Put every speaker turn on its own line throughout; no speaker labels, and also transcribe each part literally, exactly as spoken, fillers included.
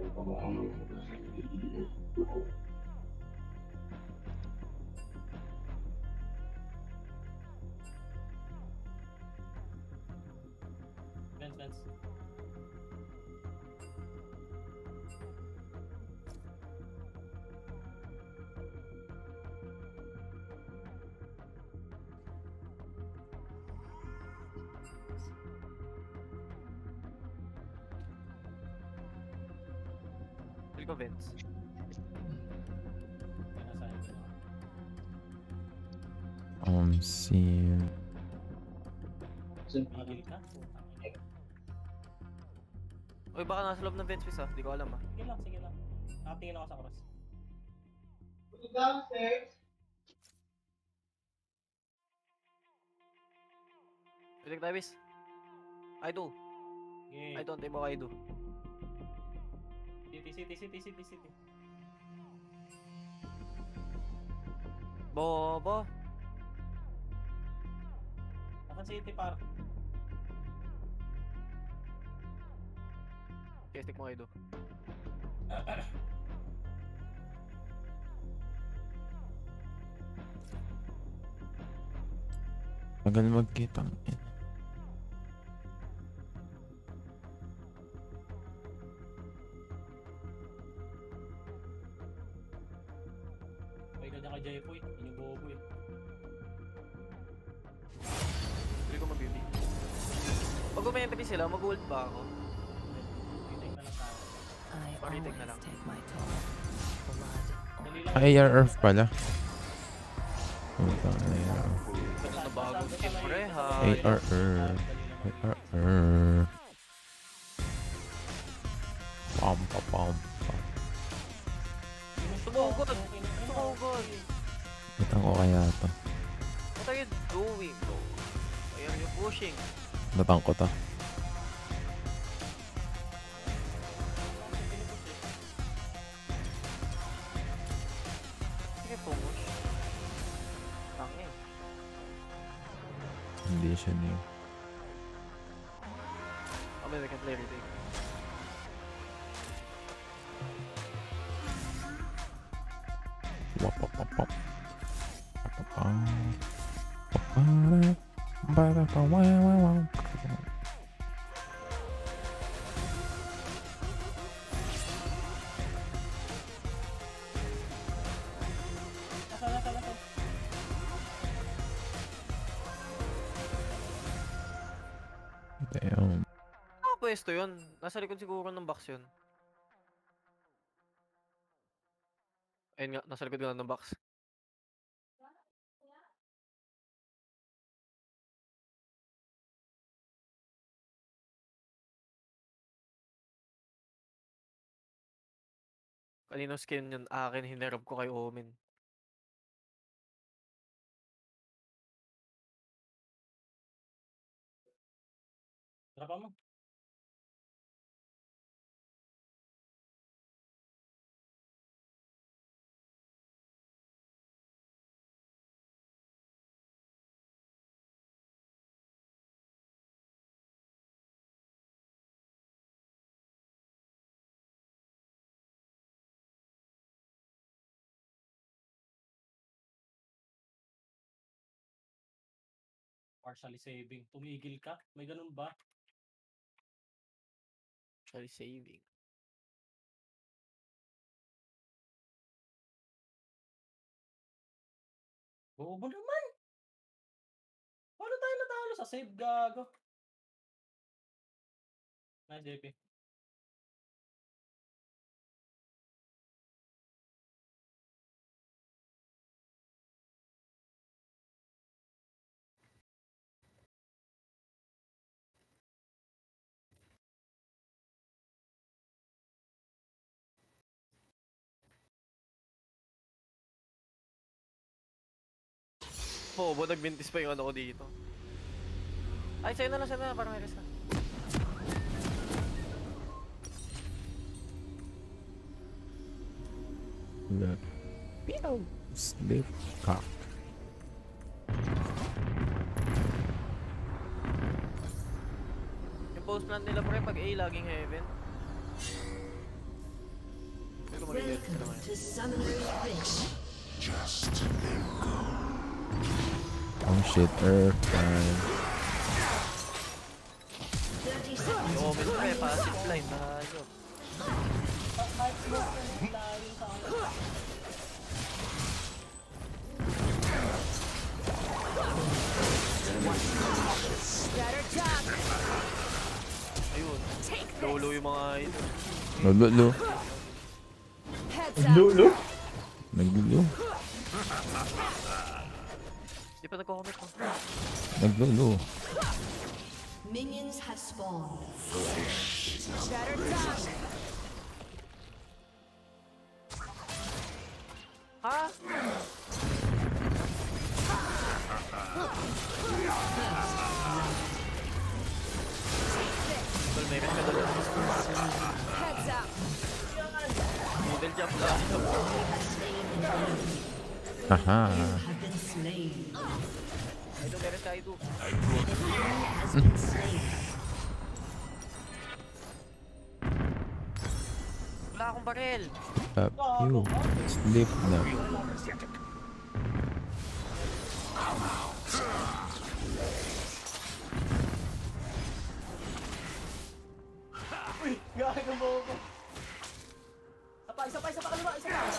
Fence, fence.
Feel ko Vince.
Um, si...
Pigil ka?
Uy, baka nasa loob ng Vince ah. Di ko alam ah.
Sige lang, sige lang. Nakatingin ako sa cross.
Pilik tayo, bis. I do.
Okay.
I don't, iba I do.
City, city, city, city, city.
Bobo.
Akan city par.
Okay, stick mo I do.
Tagal magkita.
May ka dyan kay Jaypoy. Yun yung bobo eh.
Pili ko mag-B B. Pag umentry sila, mag-ult ba ako?
Retake na lang tayo.
Pag-retake na lang.
Dali lang.
Ay, A R F pala. Puta na yan.
Ganun na bagong team, pre, ha?
A R F. A R F. Pam, pam, pam, pam.
Tumugod! Tumugod!
Itang ko kaya to.
What are you doing, bro? Ayan yung pushing.
Natang ko to.
Sige, pumush. Tangin.
Hindi siya niya.
Okay, we can play retake.
Wap, wap, wap, wap. Papapam. Papara. Papapam. Wow, wow, wow.
Nasa, nasa, nasa.
Damn.
Ah, pwesto yun. Nasa likod siguro ng box yun. Ayun nga, nasa likod nga ng box. Kanino skin yun? Akin, hinerap ko kay Omen.
Drapa mo. Partially saving. Tumigil ka? May ganun ba?
Actually saving.
Bobo naman! Paano tayo natalo sa save, gago? Nice, J P.
Bobo, nagbintis pa yung ano ko dito. Ay, sa'yo na lang, sa'yo na lang, parang may resa.
Look. Pew! Slip cock.
Yung post plant nila, pre, pag A, laging heaven. Pero magiging sila
Welcome
ngayon.
to Summoner's Rift.
Oh shit, Earth time.
thirty seconds.
Yung omen pa eh, passive blind na yun.
Kahit smoke na yung layo sa akin.
Ayun. Lolo yung mga ito.
Naglulo.
Lulu?
Naglulo.
Di pa nagko-comment mo.
Naglulo.
Minions have spawned.
Ha? Tol, may rest ka doon. Middle jump lang.
Haha.
Have been slain.
Idol, may rest ka, Idol.
Has been slain.
Wala akong baril.
Up you. Sleep na.
Uy, gago mo ako. Isa pa, isa pa, isa pa kaliwa, isa pa.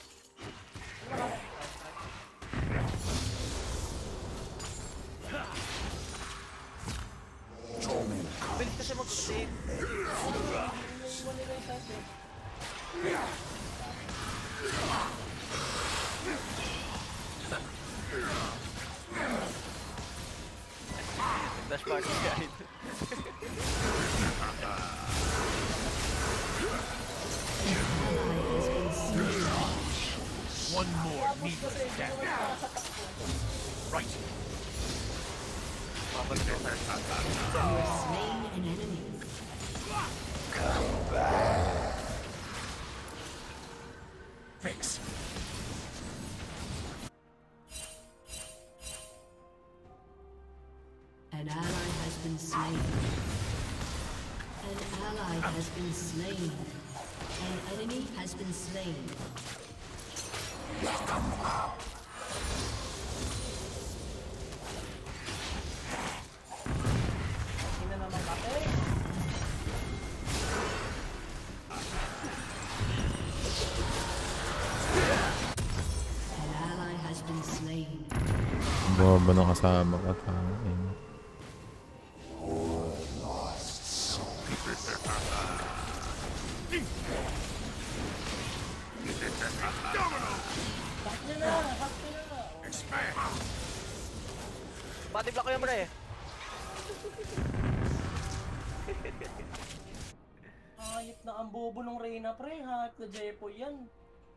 Bilis kasi mag-save. Dash back si Idol.
Has been slain.
One more needless death. Right.
Babalik ako.
You have slain an enemy.
Fix.
An ally has been slain. An ally has been slain. An enemy has been slain.
Hindi na naman kape.
An ally has been slain.
Boba na kasama ka tayo.
Hack nyo na, hack nyo na.
Expand.
Body block ko yan, pre.
Hayop na ang bobo ng Reyna, pre. Hayop na Jepo yan.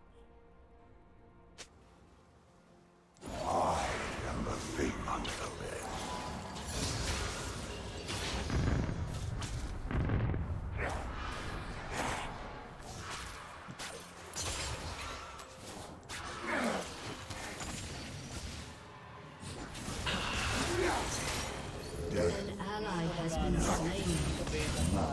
An ally has been slain.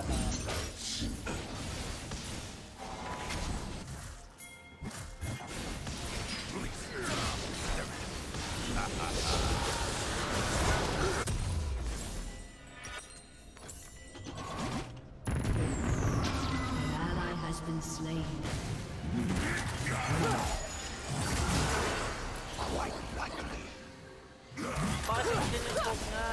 An ally has been slain.
Bakit hindi yung smoke nga?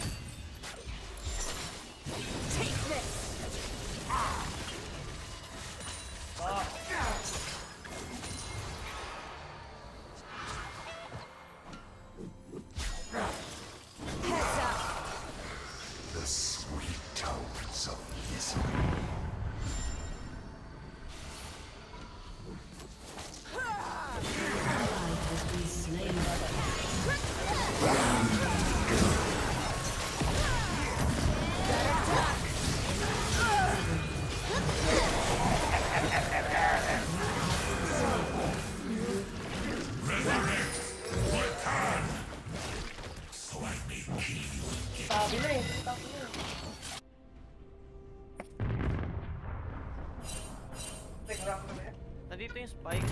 The sweet tones of misery.
Ally has been slain.
Sabi na eh. Sabi na eh.
Nandito yung spike.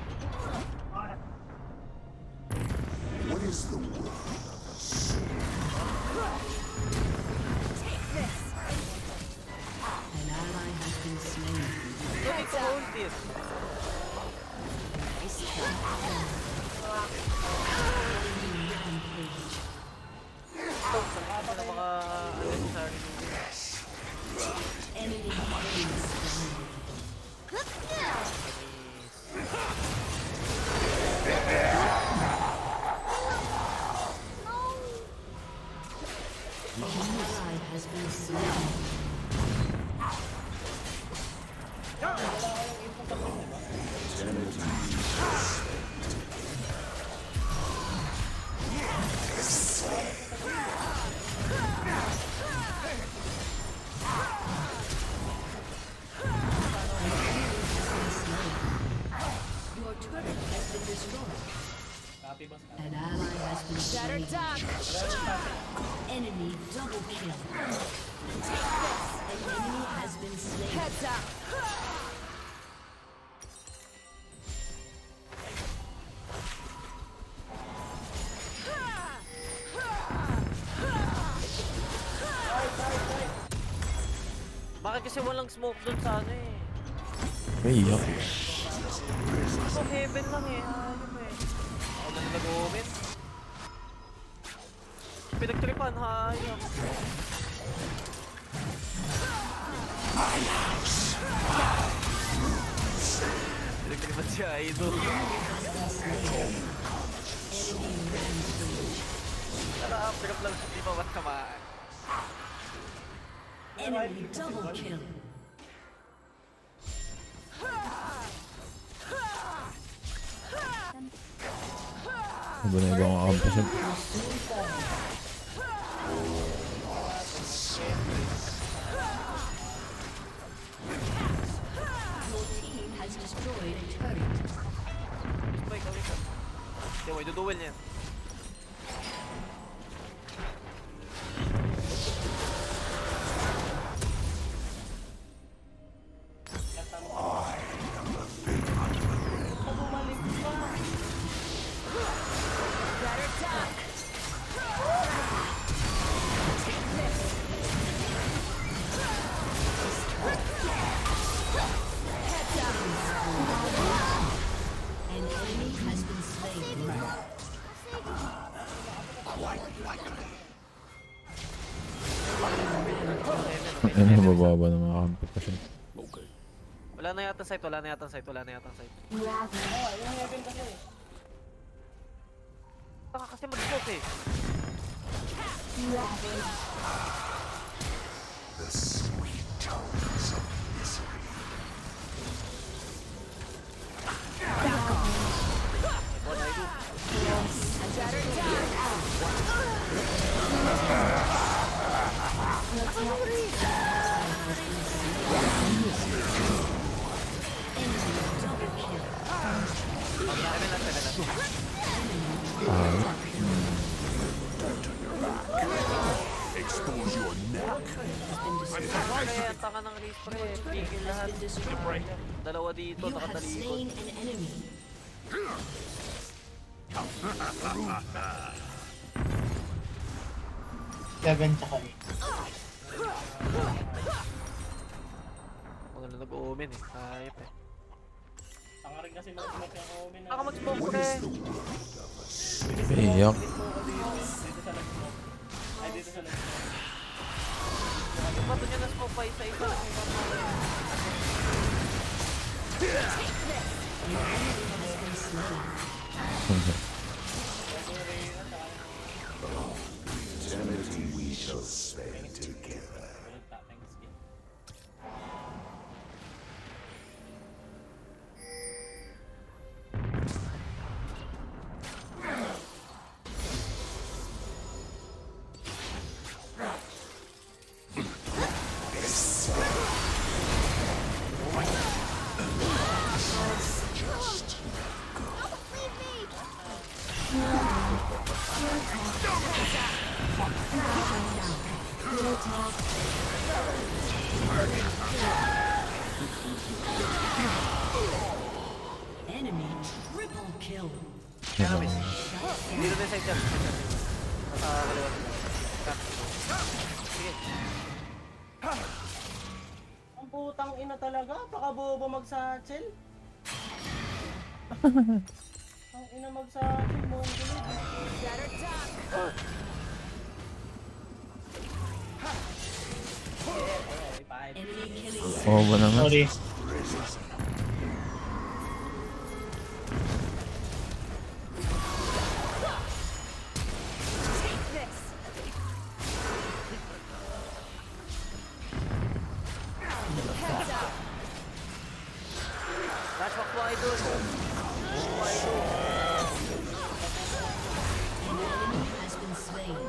What is the word of a soul?
An ally has been slain.
Don't need to hold it. Ano na mga unnecessary
Enemy killing spree. An ally has been slain. Your turret has been destroyed.
Copy, boss.
An ally has been slain. Enemy double kill. An enemy has been slain.
Bakit kasi walang smoke dun sa ano eh?
Iyak.
So heaven lang eh. Ayun eh. Ako na nag-omen. Pinagtripan, hayop. Pinagtripan siya, idol. Tara, pirap lang hindi pa ba't kamaan.
Enemy double kill.
Ano ba na ibang kakampisan?
Your team has destroyed a turret.
Spike, kawin ka. Hindi mo, iduduel niya.
An enemy has been slain.
Ano yung mababa ng mga kampi kasi?
Wala na yata site, wala na yata site, wala na yata site.
Oo, yung heaven kasi.
Taka kasi mag-smoke eh.
The sweet tones of misery.
What I do? Seven lang, seven lang.
Expose your neck.
Pre, ang taka ng race pre. Pigil lahat. Ayun, dalawa dito,
You have
nakatalikod.
slain an enemy.
Seven tsaka eight.
Mga na nag-omen eh. Ayop eh.
Tanga rin kasi mag-smoke yung omen.
Baka mag-smoke pre.
Iyak.
Dito sa nag-smoke. Ay, dito sa nag-smoke.
Yung bato niya na smoke pa isa-isa lang yung bato.
Eternity we shall spend together.
Walang tapeng skin.
Your attack
Kaya miss. Dito din side jump. Nasa kaliwa. Cut. Sige.
Ang putang ina talaga, baka bobo mag-satchel. Ang ina mag-satchel mo ang gulid.
Enemy killing.
Oo ba naman?
Sorry.
That's what I do.
An enemy has been slain.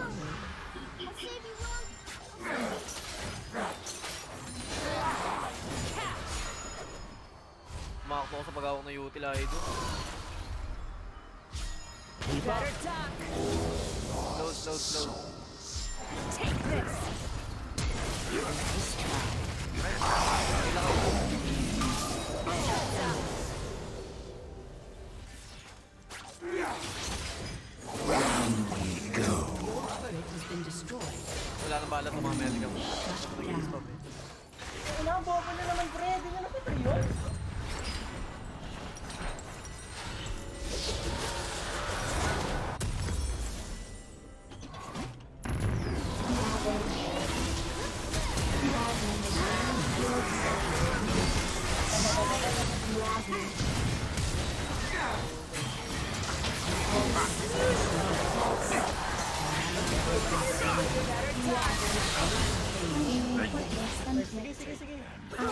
Makakto ko sa pag-awak ng util idol. Slow, slow, slow.
Turret has been destroyed.
Wala nang bala itong mga medical.
Down.
Ina, bobo na naman pre, di na nakita yun. Sige, sige, sige. Baka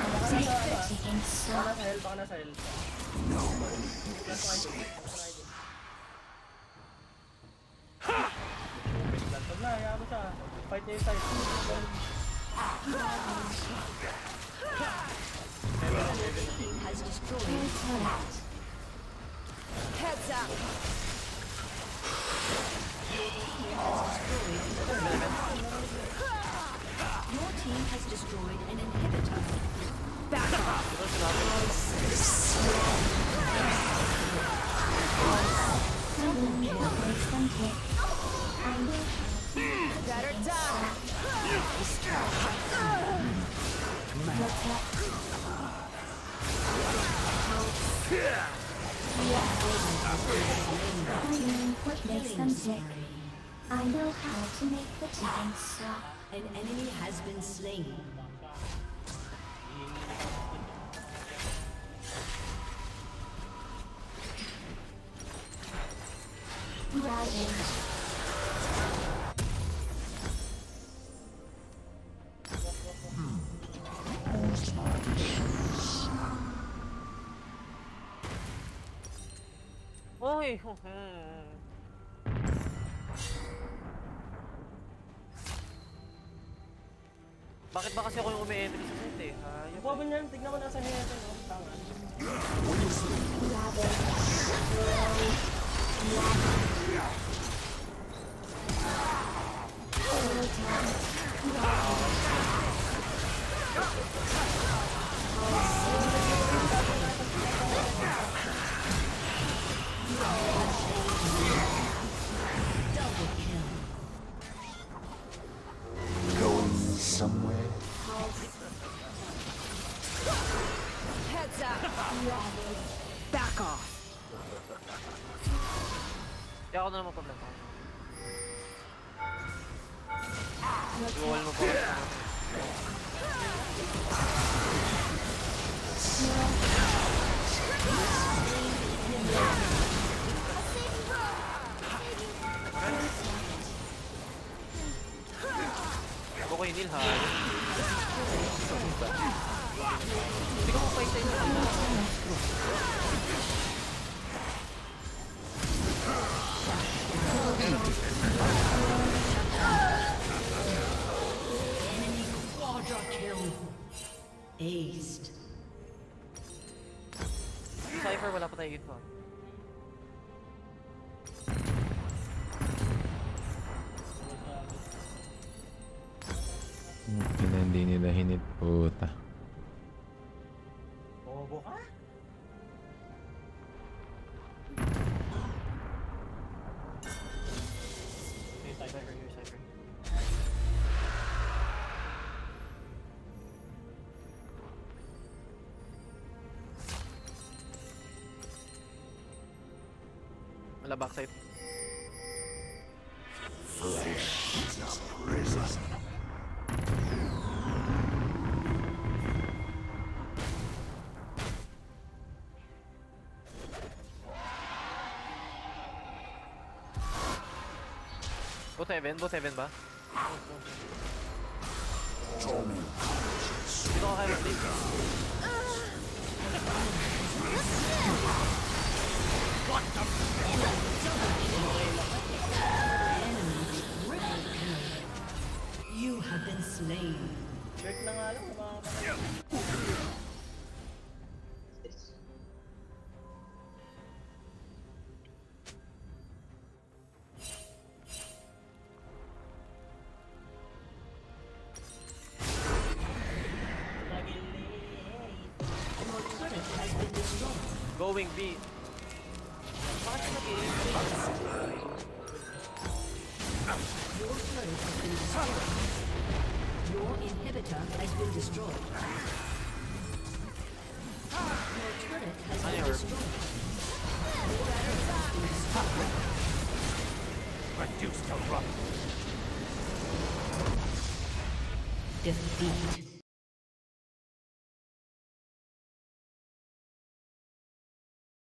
nasa hell, baka nasa hell. Lantog na, hayaan mo siya. Fight niya yung side.
Team has destroyed.
Heads up.
Your team has destroyed an inhibitor.
Back off. Better die.
What makes them sick?
I know how to make the chicken stop.
An enemy has been slain.
Ravage.
Uy! Bakit ba kasi ako yung umi-entry sa set eh? Hayop
Bobo niyan, tignan mo nasa head. No? Tanga.
Double kill.
Going somewhere?
Heads up. Back off.
Kaya ako na naman problema. Iwal mo pa kasi. Ako ko inil ha. Hindi ko mapay sa inyo.
Enemy quadra kill. Aced.
Si Cypher wala pa tayo info.
Hindi hindi nila hinit puta.
Bobo ka?
Wala backside.
Flesh is a prison.
Both heaven, both heaven ba? Dito ko kayo sleep.
You have been slain.
Jerk na nga lang, mga
Your turret has been destroyed.
Going B. Bakit ka nag-i-aim?
Your turret has been destroyed. Your inhibitor has been destroyed. Your turret has
Ano
been
yung herb?
destroyed. Your turret has been destroyed.
Reduced to rubble.
Defeat.